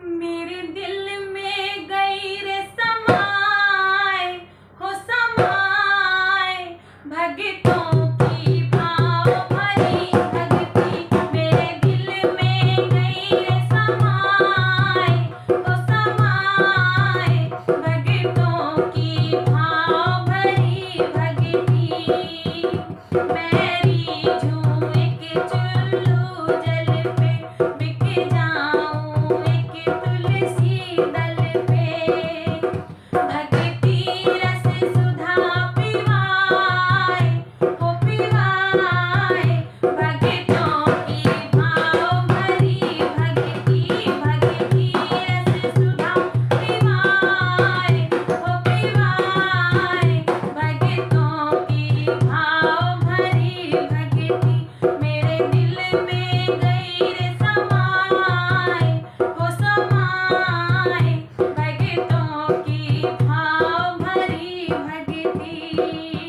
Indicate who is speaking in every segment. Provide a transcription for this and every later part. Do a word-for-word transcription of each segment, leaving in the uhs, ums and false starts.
Speaker 1: मेरे दिल में गई रे समाए हो समाए भगतों की भाव भरी भक्ति। मेरे दिल में गई रे समाए हो समाए भगतों की भाव भरी भक्ति। मेरी झूम एक चुल्लू जल पे बिक जाऊं एक तुलसी दल पे। भक्ति रस सुधा पिवाए हो पिवाए भक्तों की भाव भरी भक्ति। भक्ति रस सुधा पिवाए हो पिवाए भक्तों की भाव भरी भक्ति। मेरे दिल में गई रे समाए हो समाए भक्तों की भाव भरी भक्ति।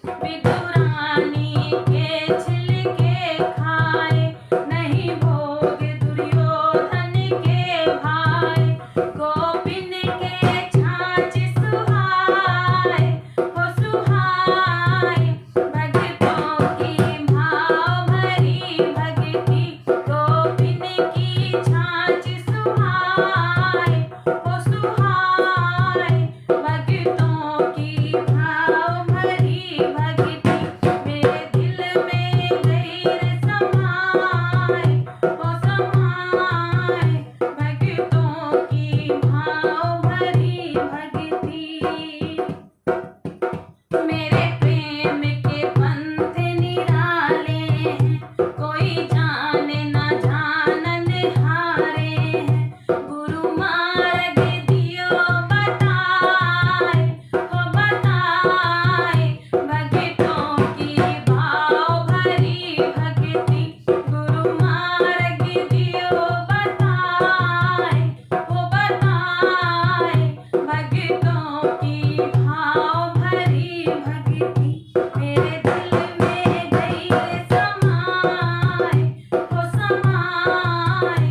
Speaker 1: विदुरानी के छिलके खाए नहीं भोग दुर्योधन के भाई। गोपिन के छाछ सुहाए हो सुहाए भक्तों की भाव भरी भक्ति। गोपिन की छाछ सुहाए हो सुहाए भक्तों की भाव भरी भक्ति। मेरे दिल में गई रे समाए हो समाए भक्तों की भाव भरी भक्ति। मेरे प्रेम के पंथ निराले हैं कोई जाने ना जानन हारे हैं। गुरु मार्ग दियो बताए हो बताए भक्तों की भाव भरी भक्ति। गुरु मार्ग दियो बताए हो बताए भक्तों की भाव भरी भक्ति। मेरे दिल में गई रे समाए हो समाए